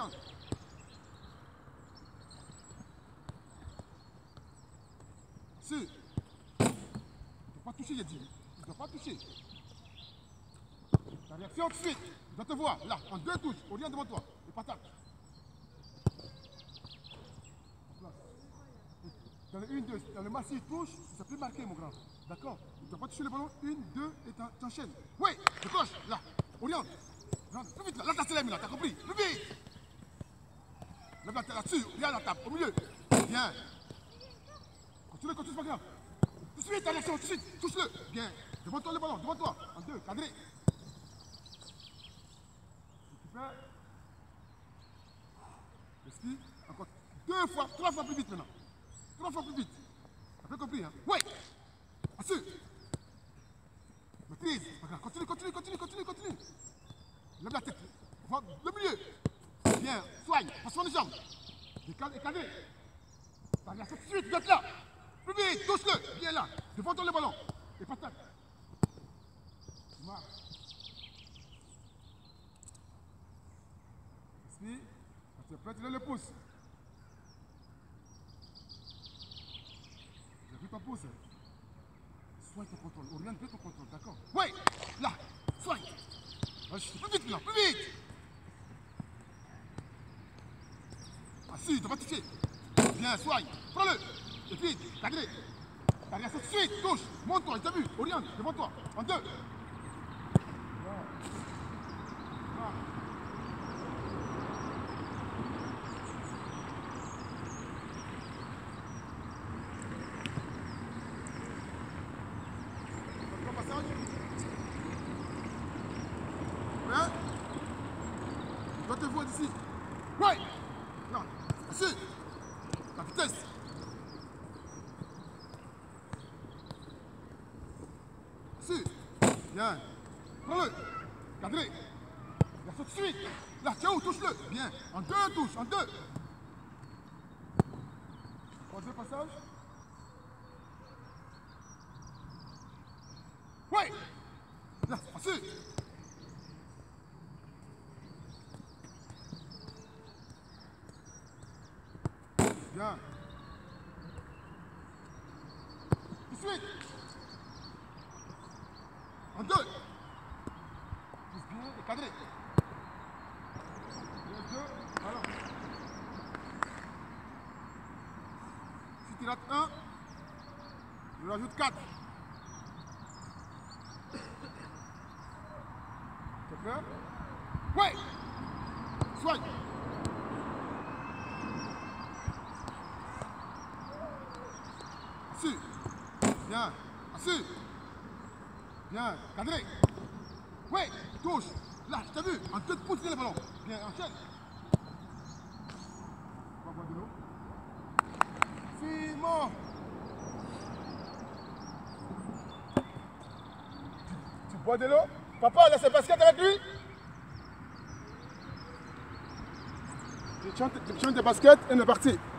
oriente. Si. Il ne doit pas toucher, j'ai dit. Il ne doit pas toucher. Ta réaction tout de suite. Il doit te voir. Là, en 2 touches. Oriente devant toi. Et patate. Dans le 1-2, dans le massif touche, ça peut marquer, mon grand. D'accord? Tu ne dois pas toucher le ballon. 1, 2 et t'enchaînes. Oui, décroche. Là. Oriente. Plus vite, là. Là, t'as célèbre, là. T'as compris? Plus vite. Là, t'es là-dessus. Regarde la table. Au milieu. Bien. Continue, c'est pas grave. Tout de suite, attention, tout de suite. Touche-le. Bien. Devant toi le ballon. Devant toi. En 2, cadré. Super. Merci. Encore 2 fois, 3 fois plus vite maintenant. 3 fois plus vite. T'as bien compris, hein? Oui. Assure. Maîtrise. C'est pas grave. Continue. Lève la tête. Le milieu. Bien. Soigne. Passe-moi les jambes. Décale et cadré. T'as rien tout de suite. Viens là. Plus vite. Touche-le. Bien là. Devant toi le ballon. Et patate. Tu marches. Merci. Quand tu es prêt, tu lèves le pouce. J'ai vu ton pouce. Soigne ton contrôle. Oriente bien ton contrôle, d'accord? Oui. Là. Soigne. Plus vite, là. Plus vite. Assis, tu vas toucher. Bien, soigne. Prends-le. Et vite. Cadré. T'as rien tout de suite. Touche. Monte-toi. Il t'a vu. Oriente. Devant toi. En 2. Je te vois d'ici. Ouais. Non. Assis. La vitesse. Assis. Bien. Prends-le. Cadré. Là, tout de suite. Là, tiens où? Touche-le. Bien. En 2 touches. En 2. 3e passage. Ouais. Là, assis. Bien. Tout de suite. En 2. Pousse bien et cadré. 2. Voilà. Si tu rates 1, je rajoute 4. T'es prêt? Ouais. Soigne. Assis. Bien. Assis. Bien. Cadré. Ouais. Touche. Là, je t'ai vu. En 2 pouces, le ballon. Bien. Enchaîne. On va boire de l'eau. Simon. Tu bois de l'eau? Papa, là, c'est basket avec lui? Tu chantes des baskets et on est parti.